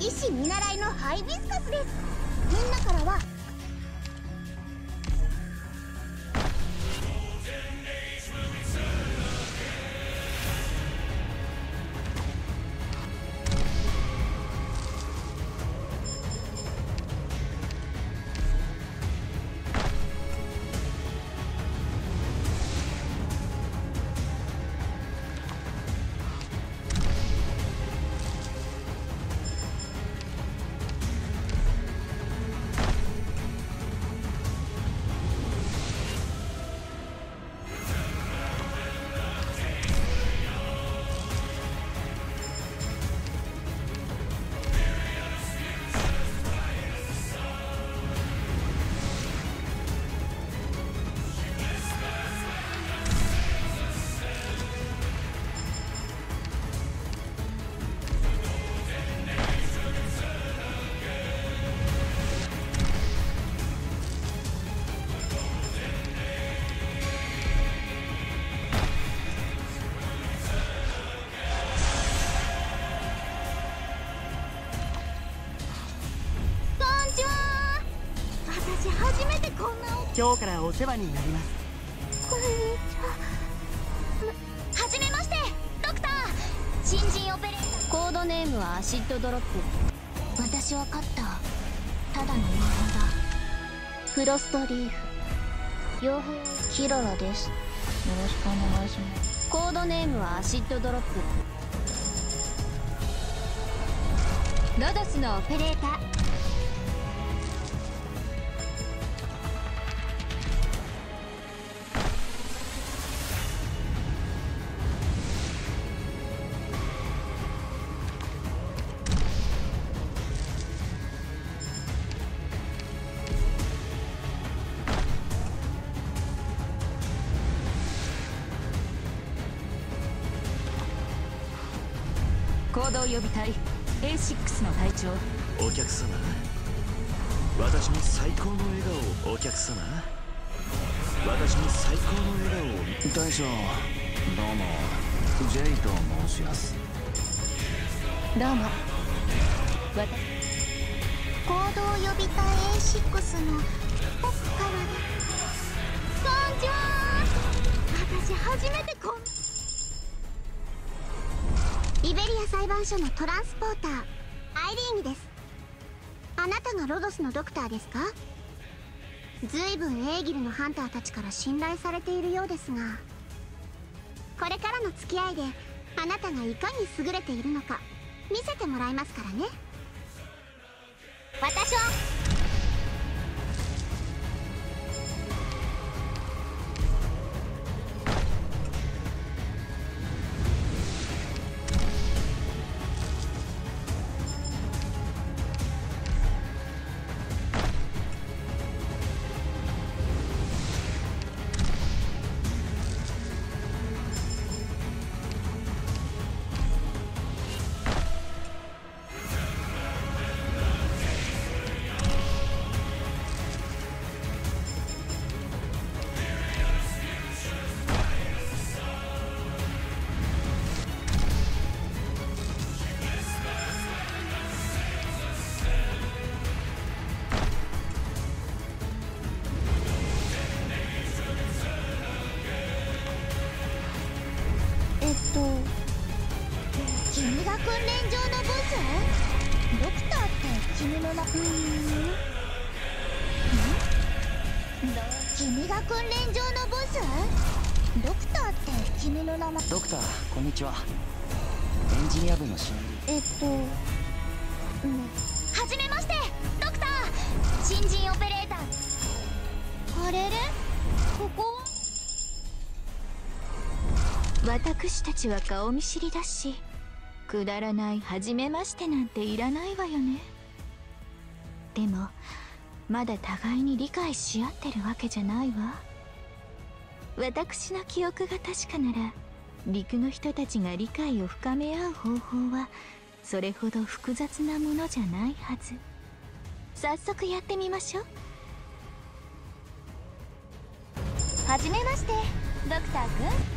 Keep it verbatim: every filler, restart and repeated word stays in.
医師見習いのハイビスカスです。みんなからは今日からお世話になります。 こんにちは。はじめまして、ドクター。新人オペレーター。コードネームはアシッドドロップ。私はカッター。ただの魔法だ。フロストリーフ。傭兵キララです。よろしくお願いします。コードネームはアシッドドロップ。ロドスのオペレーター。 行動予備隊 エーシックス の隊長。 お客様、私に最高の笑顔を。お客様、私に最高の笑顔を。 大将、どうもジェイと申します。 どうも。私行動予備隊 エーシックス の僕からです。こんにちは。私初めてこんリベリア裁判所のトランスポーターアイリーニです。あなたがロドスのドクターですか？ずいぶんエーギルのハンターたちから信頼されているようですが、これからの付き合いであなたがいかに優れているのか見せてもらいますからね。私は君が訓練場のボス？ドクターって君の名うーん君が訓練場のボス？ドクターって君の名前？ ドクター、こんにちは。エンジニア部の新えっと、うん、はじめまして、ドクター。新人オペレーター。あれれ？ここは？ 私たちは顔見知りだし、くだらない初めましてなんていらないわよね。でもまだ互いに理解し合ってるわけじゃないわ。私の記憶が確かなら、陸の人たちが理解を深め合う方法はそれほど複雑なものじゃないはず。早速やってみましょう。 はじめまして、ドクターくん。